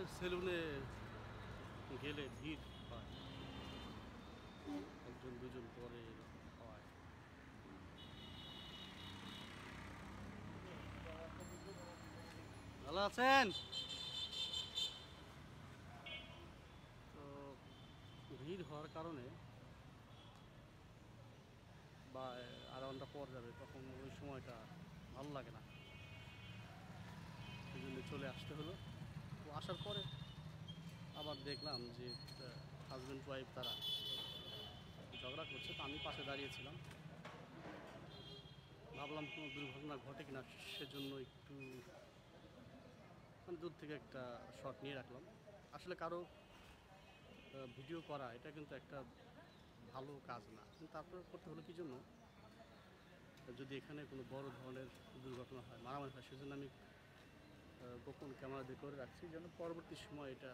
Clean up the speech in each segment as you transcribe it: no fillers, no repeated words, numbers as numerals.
সেলুনে গেলে ভিড় হয়, একজন দুজন পরে হয়। ভালো আছেন? তো ভিড় হওয়ার কারণে বা আধা ঘন্টা পর যাবে, তখন ওই সময়টা ভালো লাগে না, সেই জন্য চলে আসতে হলো। তো আসার পরে আবার দেখলাম যে হাজব্যান্ড ওয়াইফ তারা ঝগড়া করছে, তো আমি পাশে দাঁড়িয়েছিলাম, ভাবলাম কোনো দুর্ঘটনা ঘটে কিনা, সেজন্য একটু মানে দূর থেকে একটা শট নিয়ে রাখলাম। আসলে কারো ভিডিও করা এটা কিন্তু একটা ভালো কাজ না, কিন্তু তারপরে করতে হলো কি জন্য, যদি এখানে কোনো বড় ধরনের দুর্ঘটনা হয়, মারামারি হয়, সেজন্য আমি গোপন ক্যামেরা দিয়ে করে রাখছি, যেন পরবর্তী সময় এটা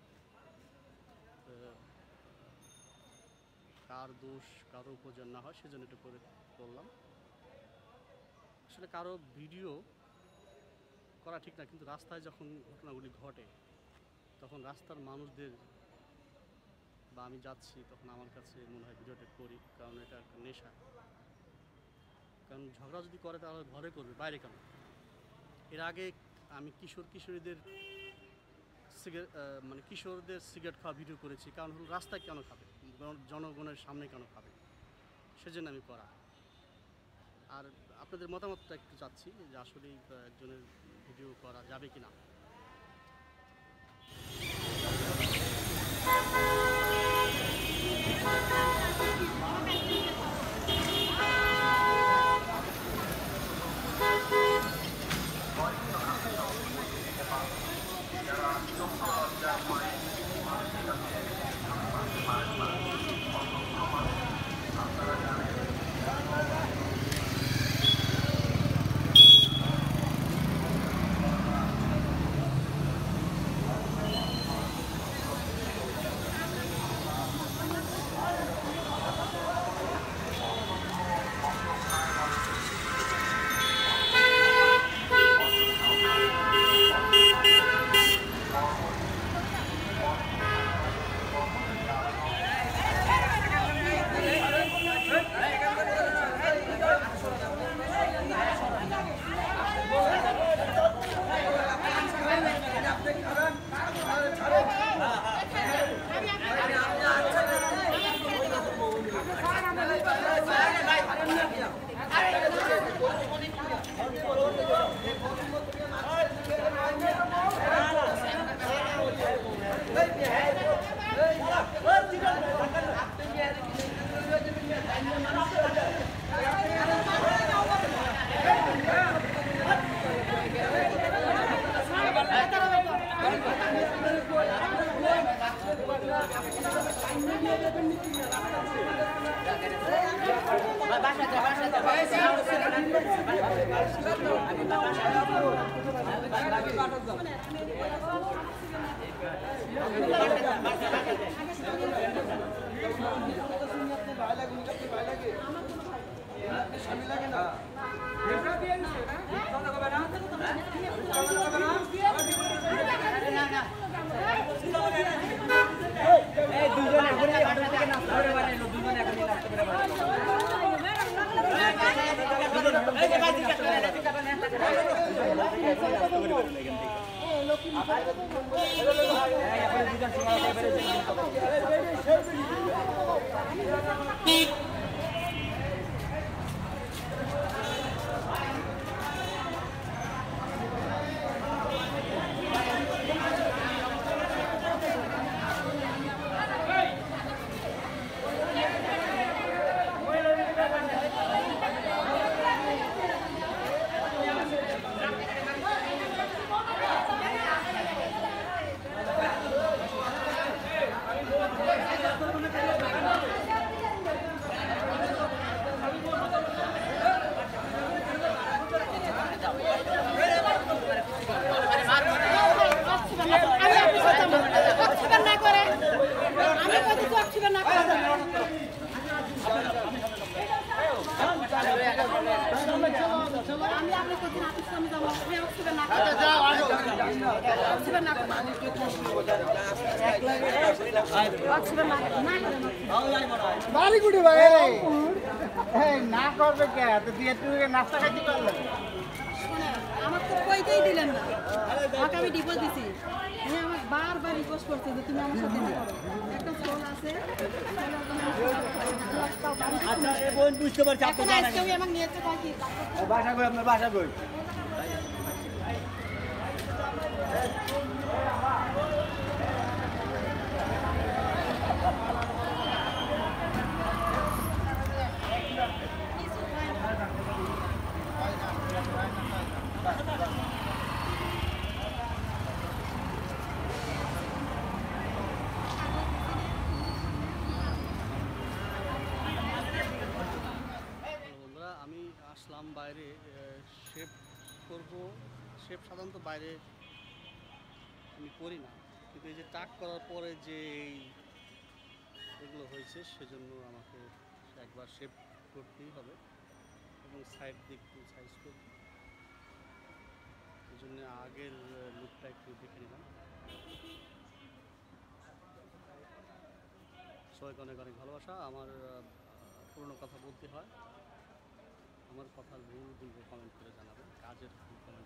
কার দোষ কারো উপযোগ না হয়, সেজন্য এটা করে করলাম। আসলে কারো ভিডিও করা ঠিক না, কিন্তু রাস্তায় যখন ঘটনাগুলি ঘটে তখন রাস্তার মানুষদের বা আমি যাচ্ছি, তখন আমার কাছে মনে হয় ভিডিওটা করি, কারণ এটা একটা নেশা। কারণ ঝগড়া যদি করে তাহলে ঘরে করবে, বাইরে কেন? এর আগে আমি কিশোরীদের মানে কিশোরদের সিগারেট খাওয়া ভিডিও করেছি, কারণ হলো রাস্তায় কেন খাবে, জনগণের সামনে কেন খাবে, সেজন্য আমি করা। আর আপনাদের মতামতটা একটু চাচ্ছি যে আসলেই একজনের ভিডিও করা যাবে কি না। বাড়ি গুড়ি ভাই না করবে কে তো দিয়ে তুই নাস্তা খাইতে পারলে আমার তো কইতেই দিলেন না আমাকে আমি ডিপোজিট দিছি আমার বারবার রিকোয়েস্ট করছে যে তুমি আমার সাথে করো একটা ফোন আছে আচ্ছা এই বোন বুঝতে পারছি এখন আজকে ওই আমাকে নিয়েছে বাকি বাসা কই আপনার বাসা কই বন্ধুরা আমি আসলাম বাইরে শেভ করব। শেভ সাধারণত বাইরে আমি করি না, কিন্তু এই যে টাক করার পরে যে এগুলো হয়েছে সেজন্য আমাকে একবার শেভ করতেই হবে এবং সাইড দিয়ে একটু সাইজ করব। এই জন্য আগের লুকটা একটু দেখে নিলাম। সবাইকে অনেক অনেক ভালোবাসা। আমার পুরনো কথা বলতে হয়, আমার কথার ভুল ভুলবে কমেন্ট করে জানাবেন, কাজের ভুল